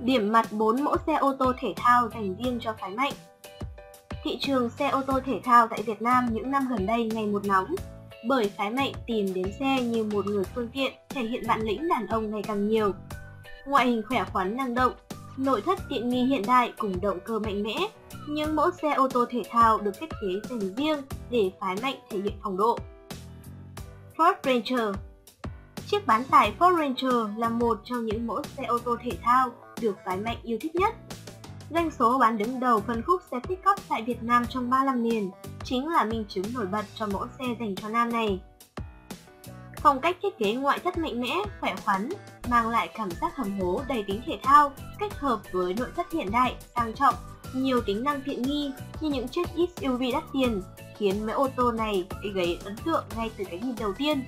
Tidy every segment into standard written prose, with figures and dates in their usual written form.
Điểm mặt 4 mẫu xe ô tô thể thao dành riêng cho phái mạnh. Thị trường xe ô tô thể thao tại Việt Nam những năm gần đây ngày một nóng, bởi phái mạnh tìm đến xe như một người phương tiện thể hiện bản lĩnh đàn ông ngày càng nhiều. Ngoại hình khỏe khoắn năng động, nội thất tiện nghi hiện đại cùng động cơ mạnh mẽ, những mẫu xe ô tô thể thao được thiết kế dành riêng để phái mạnh thể hiện phong độ. Ford Ranger. Chiếc bán tải Ford Ranger là một trong những mẫu xe ô tô thể thao được phái mạnh yêu thích nhất. Doanh số bán đứng đầu phân khúc xe pick-up tại Việt Nam trong 3 năm liền chính là minh chứng nổi bật cho mẫu xe dành cho nam này. Phong cách thiết kế ngoại thất mạnh mẽ, khỏe khoắn, mang lại cảm giác hầm hố đầy tính thể thao, kết hợp với nội thất hiện đại, sang trọng, nhiều tính năng tiện nghi như những chiếc SUV đắt tiền, khiến mẫu ô tô này gây ấn tượng ngay từ cái nhìn đầu tiên.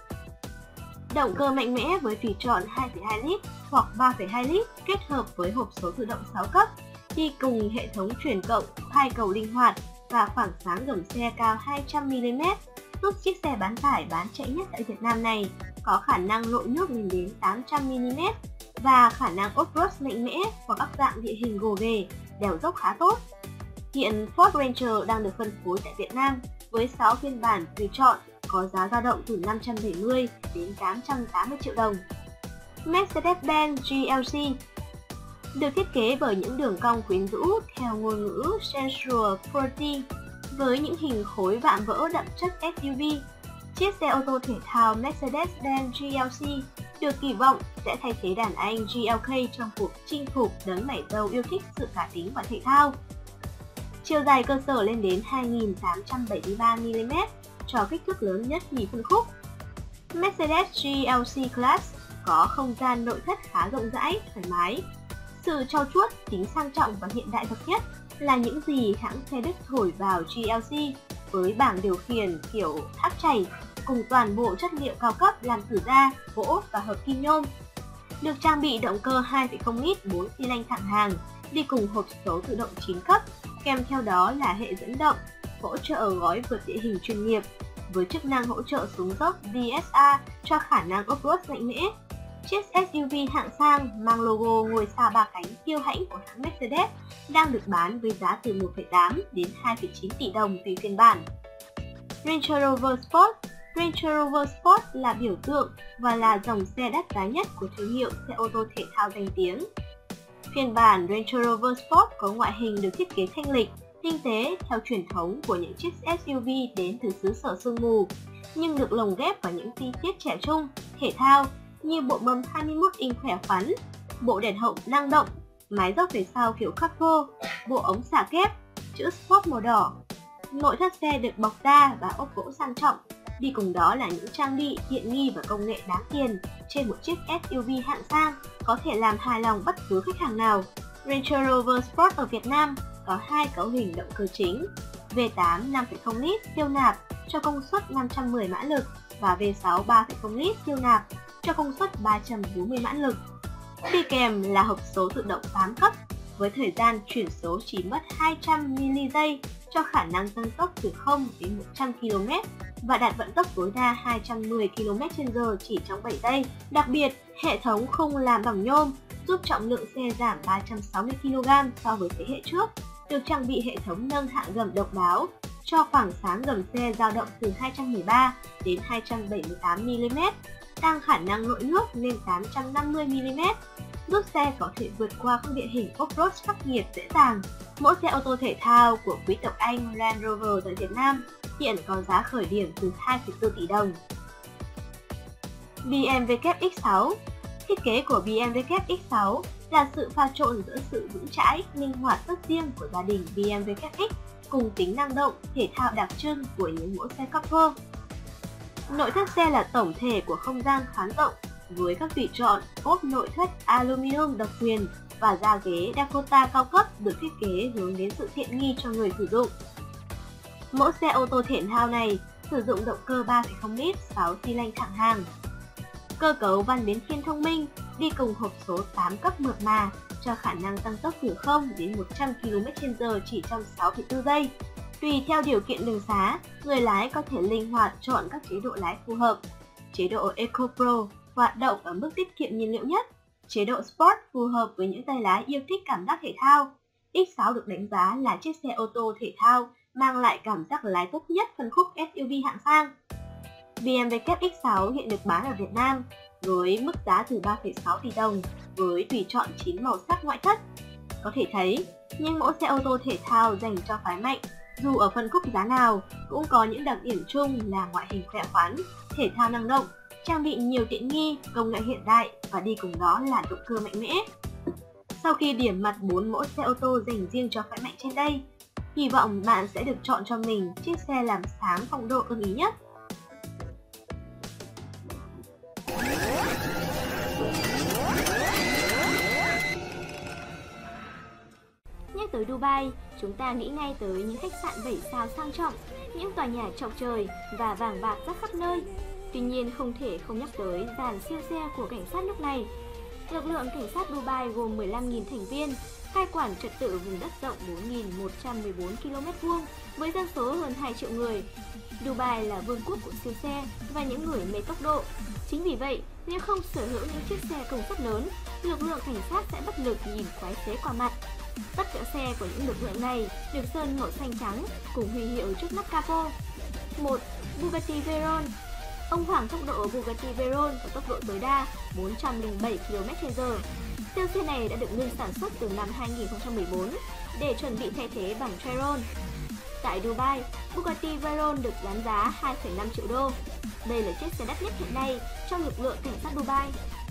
Động cơ mạnh mẽ với tùy chọn 2,2 lít hoặc 3,2 lít kết hợp với hộp số tự động 6 cấp, đi cùng hệ thống chuyển cộng 2 cầu linh hoạt và khoảng sáng gầm xe cao 200mm, giúp chiếc xe bán tải bán chạy nhất tại Việt Nam này có khả năng lội nước lên đến 800mm và khả năng off-road mạnh mẽ hoặc các dạng địa hình gồ ghề, đèo dốc khá tốt. Hiện Ford Ranger đang được phân phối tại Việt Nam với 6 phiên bản tùy chọn có giá dao động từ 570 đến 880 triệu đồng. Mercedes-Benz GLC được thiết kế bởi những đường cong quyến rũ theo ngôn ngữ sensual purity với những hình khối vạm vỡ đậm chất SUV. Chiếc xe ô tô thể thao Mercedes-Benz GLC được kỳ vọng sẽ thay thế đàn anh GLK trong cuộc chinh phục đấng mải dâu yêu thích sự cá tính và thể thao. Chiều dài cơ sở lên đến 2.873mm cho kích thước lớn nhất nhì phân khúc. Mercedes GLC Class có không gian nội thất khá rộng rãi, thoải mái. Sự trau chuốt, tính sang trọng và hiện đại bậc nhất là những gì hãng xe Đức thổi vào GLC với bảng điều khiển kiểu thác chảy cùng toàn bộ chất liệu cao cấp làm từ da, gỗ và hợp kim nhôm. Được trang bị động cơ 2,0 lít 4 xi lanh thẳng hàng đi cùng hộp số tự động 9 cấp, kèm theo đó là hệ dẫn động, hỗ trợ gói vượt địa hình chuyên nghiệp với chức năng hỗ trợ xuống dốc DSA cho khả năng off-road mạnh mẽ. Chiếc SUV hạng sang mang logo ngôi sao 3 cánh kiêu hãnh của hãng Mercedes đang được bán với giá từ 1,8 đến 2,9 tỷ đồng tùy phiên bản. Range Rover Sport. Range Rover Sport là biểu tượng và là dòng xe đắt giá nhất của thương hiệu xe ô tô thể thao danh tiếng. Phiên bản Range Rover Sport có ngoại hình được thiết kế thanh lịch, tinh tế theo truyền thống của những chiếc SUV đến từ xứ sở sương mù, nhưng được lồng ghép vào những chi tiết trẻ trung, thể thao như bộ mâm 21 inch khỏe khoắn, bộ đèn hậu năng động, mái dốc về sau kiểu khắc vô, bộ ống xả kép, chữ Sport màu đỏ. Nội thất xe được bọc da và ốp gỗ sang trọng, đi cùng đó là những trang bị tiện nghi và công nghệ đáng tiền trên một chiếc SUV hạng sang có thể làm hài lòng bất cứ khách hàng nào. Range Rover Sport ở Việt Nam có hai cấu hình động cơ chính, V8 5,0 lít siêu nạp cho công suất 510 mã lực và V6 3,0 lít siêu nạp cho công suất 340 mã lực. Đi kèm là hộp số tự động 8 cấp với thời gian chuyển số chỉ mất 200 ms cho khả năng tăng tốc từ 0 đến 100 km và đạt vận tốc tối đa 210 km/h chỉ trong 7 giây. Đặc biệt, hệ thống khung làm bằng nhôm giúp trọng lượng xe giảm 360 kg so với thế hệ trước, được trang bị hệ thống nâng hạ gầm độc đáo cho khoảng sáng gầm xe dao động từ 213 đến 278 mm, tăng khả năng lội nước lên 850 mm, giúp xe có thể vượt qua các địa hình off-road khắc nghiệt dễ dàng. Mẫu xe ô tô thể thao của quý tộc Anh Land Rover tại Việt Nam hiện có giá khởi điểm từ 2,4 tỷ đồng. BMW X6. Thiết kế của BMW X6 là sự pha trộn giữa sự vững chãi, linh hoạt rất riêng của gia đình BMW X cùng tính năng động, thể thao đặc trưng của những mẫu xe couple. Nội thất xe là tổng thể của không gian khá rộng với các tùy chọn ốp nội thất aluminum độc quyền và da ghế Dakota cao cấp được thiết kế hướng đến sự tiện nghi cho người sử dụng. Mẫu xe ô tô thể thao này sử dụng động cơ 3,0 lít 6 xi lanh thẳng hàng. Cơ cấu van biến thiên thông minh đi cùng hộp số 8 cấp mượt mà cho khả năng tăng tốc từ 0 đến 100 km/h chỉ trong 6,4 giây. Tùy theo điều kiện đường xá, người lái có thể linh hoạt chọn các chế độ lái phù hợp. Chế độ Eco Pro hoạt động ở mức tiết kiệm nhiên liệu nhất, Chế độ Sport phù hợp với những tay lái yêu thích cảm giác thể thao. X6 được đánh giá là chiếc xe ô tô thể thao mang lại cảm giác lái tốt nhất phân khúc SUV hạng sang. BMW X6 hiện được bán ở Việt Nam với mức giá từ 3,6 tỷ đồng với tùy chọn 9 màu sắc ngoại thất. Có thể thấy, những mẫu xe ô tô thể thao dành cho phái mạnh, dù ở phân khúc giá nào, cũng có những đặc điểm chung là ngoại hình khỏe khoắn, thể thao năng động, trang bị nhiều tiện nghi, công nghệ hiện đại và đi cùng đó là động cơ mạnh mẽ. Sau khi điểm mặt 4 mẫu xe ô tô dành riêng cho phái mạnh trên đây, hy vọng bạn sẽ được chọn cho mình chiếc xe làm sáng phong độ ưng ý nhất. Nhắc tới Dubai, chúng ta nghĩ ngay tới những khách sạn 7 sao sang trọng, những tòa nhà chọc trời và vàng bạc rác khắp nơi. Tuy nhiên không thể không nhắc tới dàn siêu xe của cảnh sát nước này. Lực lượng cảnh sát Dubai gồm 15.000 thành viên, cai quản trật tự vùng đất rộng 4.114 km² với dân số hơn 2 triệu người. Dubai là vương quốc của siêu xe và những người mê tốc độ. Chính vì vậy, nếu không sở hữu những chiếc xe công suất lớn, lực lượng cảnh sát sẽ bất lực nhìn quái xế qua mặt. Tất cả xe của những lực lượng này được sơn màu xanh trắng cùng huy hiệu trước nắp capo. 1. Bugatti Veyron. Ông hoàng tốc độ Bugatti Veyron có tốc độ tối đa 407 km/h. Siêu xe này đã được ngưng sản xuất từ năm 2014 để chuẩn bị thay thế bằng Chiron. Tại Dubai, Bugatti Veyron được bán giá 2,5 triệu đô. Đây là chiếc xe đắt nhất hiện nay trong lực lượng cảnh sát Dubai.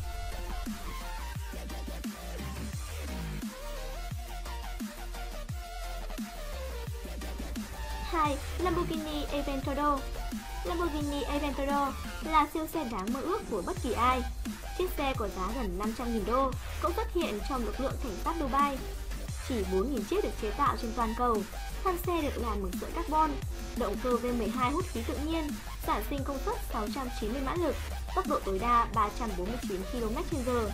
2. Lamborghini Aventador. Lamborghini Aventador là siêu xe đáng mơ ước của bất kỳ ai. Chiếc xe có giá gần 500.000 đô cũng xuất hiện trong lực lượng cảnh sát Dubai. Chỉ 4.000 chiếc được chế tạo trên toàn cầu. Thân xe được làm bằng sợi carbon, động cơ V12 hút khí tự nhiên, sản sinh công suất 690 mã lực, tốc độ tối đa 349 km/h.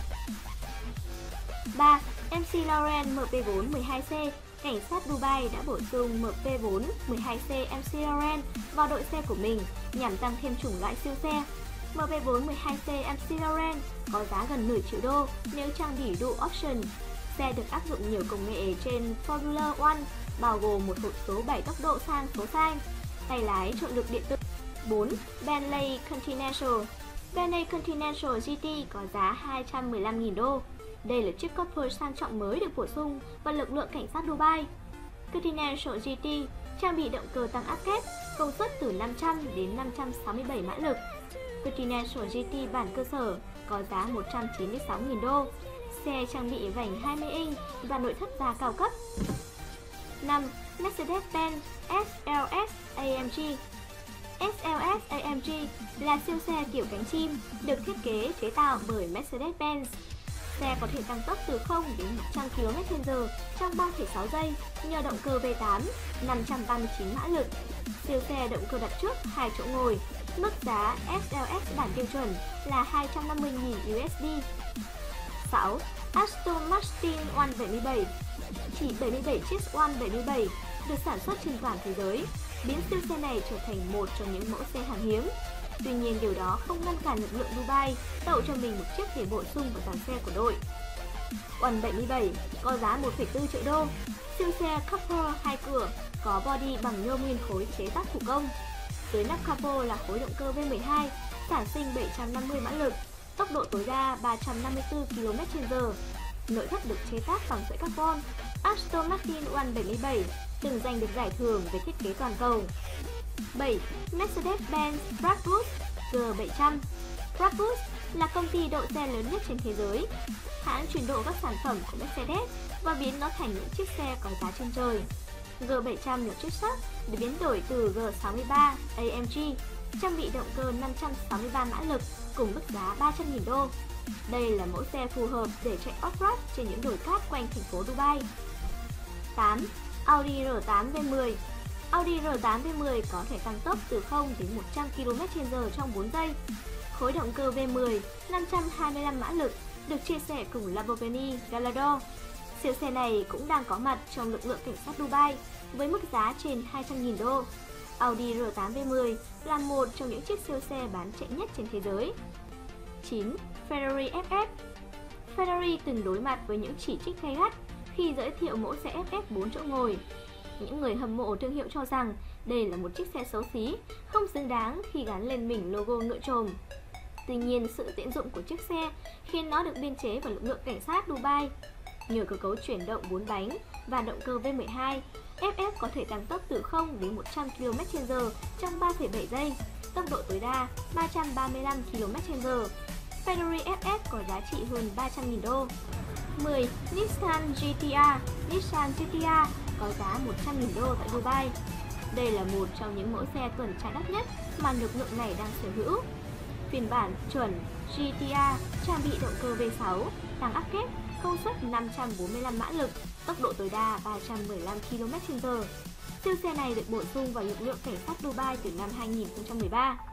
3. MC Lauren MP4 12C. Cảnh sát Dubai đã bổ sung MP4 12C MC Lauren vào đội xe của mình nhằm tăng thêm chủng loại siêu xe. MP4 12C MC Lauren có giá gần nửa triệu đô nếu trang bị đủ option. Xe được áp dụng nhiều công nghệ trên Formula One, bao gồm một hộp số 7 tốc độ sang số sai, tay lái trợ lực điện tử. 4. Bentley Continental. Bentley Continental GT có giá 215.000 đô. Đây là chiếc coupe sang trọng mới được bổ sung vào lực lượng cảnh sát Dubai. Continental GT trang bị động cơ tăng áp kép, công suất từ 500 đến 567 mã lực. Continental GT bản cơ sở có giá 196.000 đô. Xe trang bị vành 20 inch và nội thất da cao cấp. 5. Mercedes-Benz SLS AMG. SLS AMG là siêu xe kiểu cánh chim được thiết kế chế tạo bởi Mercedes-Benz. Xe có thể tăng tốc từ 0 đến 100 km/h trong 3,6 giây nhờ động cơ V8 539 mã lực. Siêu xe động cơ đặt trước 2 chỗ ngồi. Mức giá SLS bản tiêu chuẩn là 250.000 USD. 6. Aston Martin 177. Chỉ 77 chiếc 177 được sản xuất trên toàn thế giới, biến siêu xe này trở thành một trong những mẫu xe hàng hiếm. Tuy nhiên điều đó không ngăn cản lực lượng Dubai tậu cho mình một chiếc để bổ sung vào dàn xe của đội. 177 có giá 1,4 triệu đô. Siêu xe Coupe 2 cửa có body bằng nhôm nguyên khối chế tác thủ công. Dưới nắp capo là khối động cơ V12 sản sinh 750 mã lực, tốc độ tối đa 354 km/h. Nội thất được chế tác bằng sợi carbon. Aston Martin 177 từng giành được giải thưởng về thiết kế toàn cầu. 7. Mercedes-Benz Brabus G700. Brabus là công ty độ xe lớn nhất trên thế giới. Hãng chuyển đổi các sản phẩm của Mercedes và biến nó thành những chiếc xe có giá trên trời. G700 là chiếc sắt được biến đổi từ G63 AMG, trang bị động cơ 563 mã lực cùng mức giá 300.000 đô. Đây là mẫu xe phù hợp để chạy off-road trên những đồi cát quanh thành phố Dubai. 8. Audi R8 V10. Audi R8 V10 có thể tăng tốc từ 0 đến 100 km/h trong 4 giây. Khối động cơ V10 525 mã lực được chia sẻ cùng Lamborghini Gallardo. Siêu xe này cũng đang có mặt trong lực lượng cảnh sát Dubai với mức giá trên 200.000 đô. Audi R8 V10 là một trong những chiếc siêu xe bán chạy nhất trên thế giới. 9. Ferrari FF. Ferrari từng đối mặt với những chỉ trích gay gắt khi giới thiệu mẫu xe FF 4 chỗ ngồi. Những người hâm mộ thương hiệu cho rằng đây là một chiếc xe xấu xí, không xứng đáng khi gắn lên mình logo ngựa chồm. Tuy nhiên, sự tiện dụng của chiếc xe khiến nó được biên chế vào lực lượng cảnh sát Dubai. Nhờ cơ cấu chuyển động 4 bánh và động cơ V12, FF có thể tăng tốc từ 0 đến 100 km/h trong 3,7 giây, tốc độ tối đa 335 km/h. Ferrari FF có giá trị hơn 300.000 đô. 10. Nissan GT-R. Nissan GT-R có giá 100.000 đô tại Dubai. Đây là một trong những mẫu xe tuần tra đắt nhất mà lực lượng này đang sở hữu. Phiên bản chuẩn GT-R trang bị động cơ V6, tăng áp kép, công suất 545 mã lực, tốc độ tối đa 315 km/h. Siêu xe này được bổ sung vào lực lượng cảnh sát Dubai từ năm 2013.